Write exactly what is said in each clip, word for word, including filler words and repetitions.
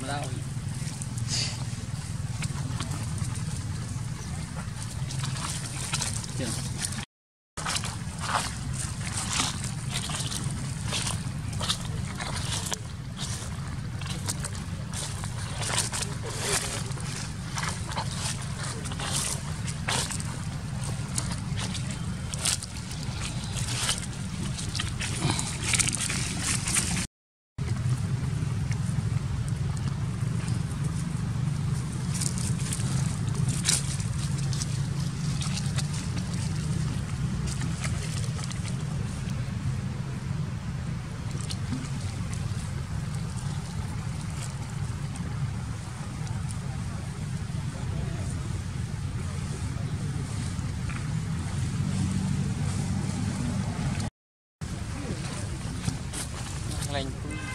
mà đâu chưa lên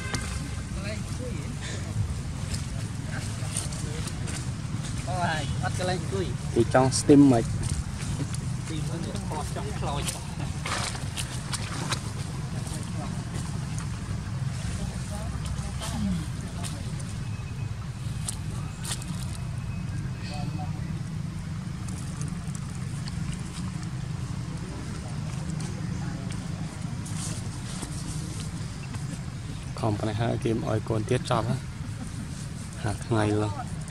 bắt cái lên cùi thì trong steam mạch trong khói không phải hai kiếm oi cồn tiết chọc á hạt ngày luôn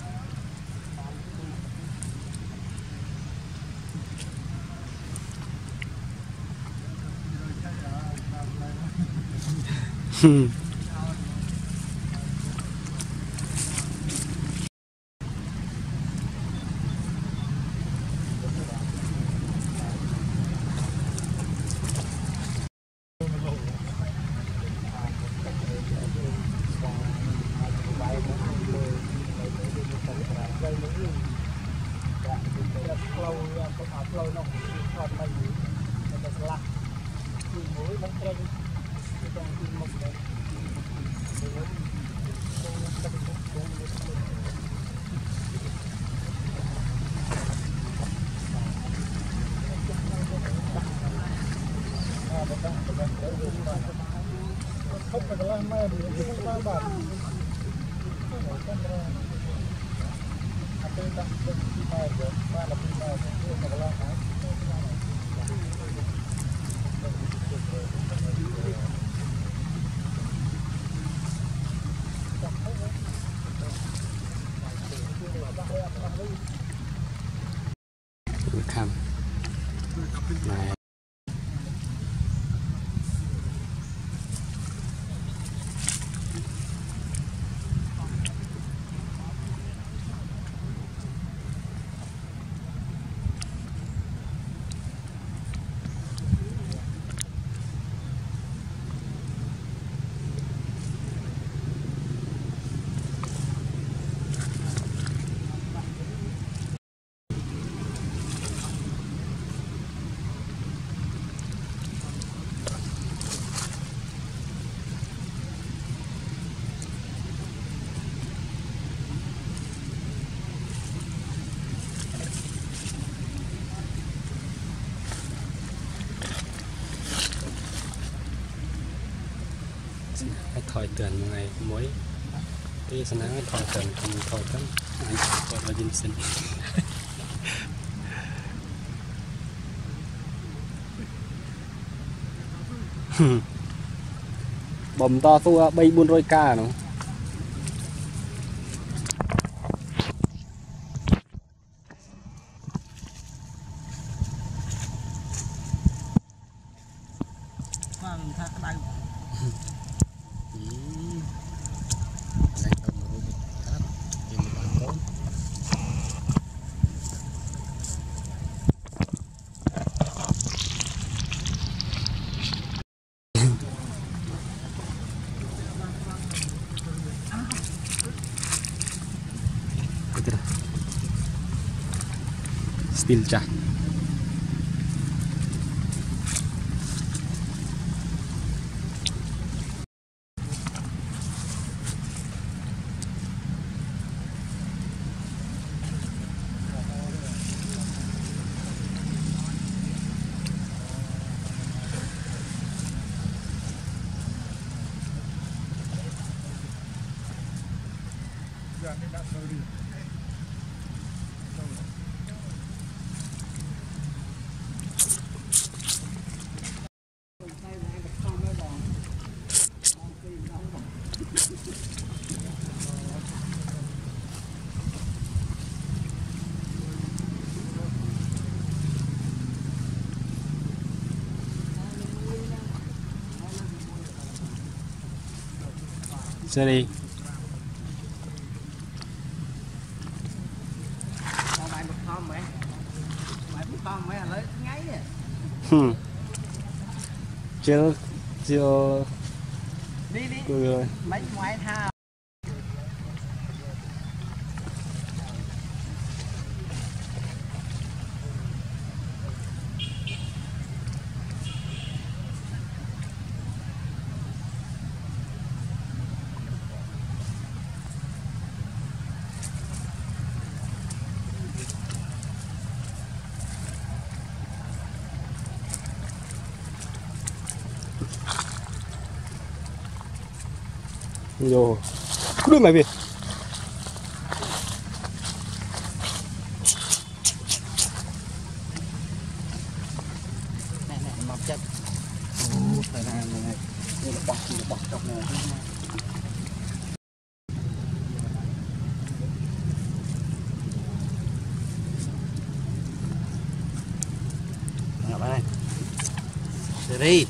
khăm nàyให้ถอยเตือนยังไงมวยที่สนามให้ถอยเตือนทำถอยกันอันนี้ก็เรายินสินบ่มต่อตัวใบบุญโรยกาเนาะStill cah. Xe đi. Hmm. Chưa chưa đi đi rồi. mấy ngoại tha Vô đưa mày về. này này mọc chất thời gian này này đây là bọc là bọc trong này ngập đây đi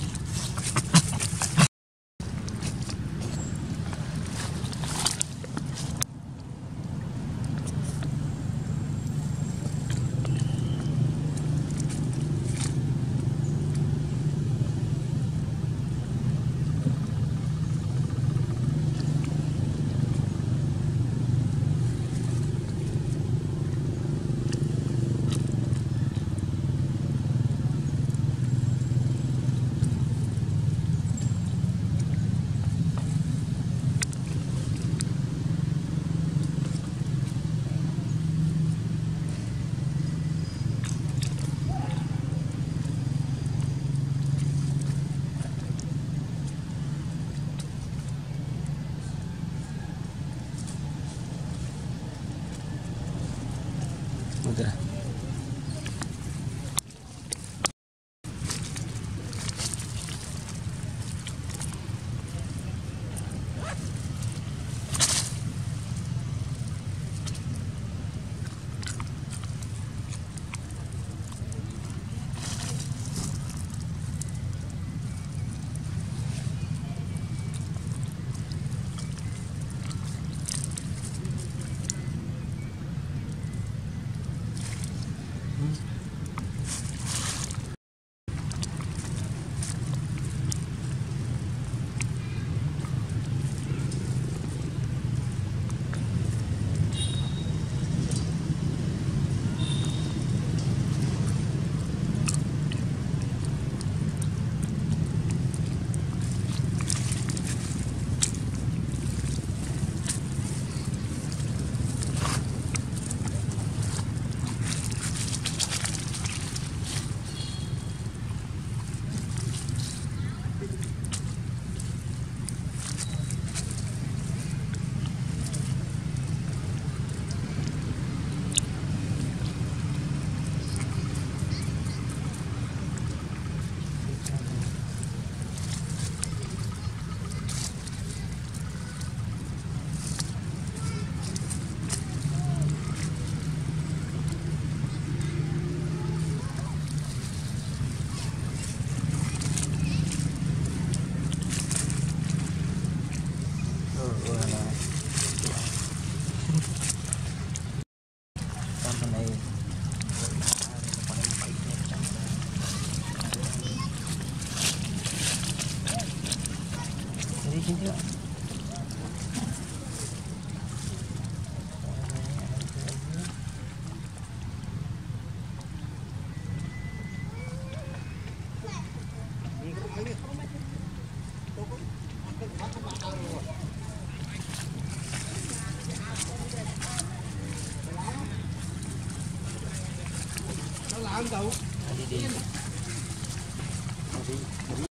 Okay. chính thức. Nó làm cậu. Đi đi. Đi.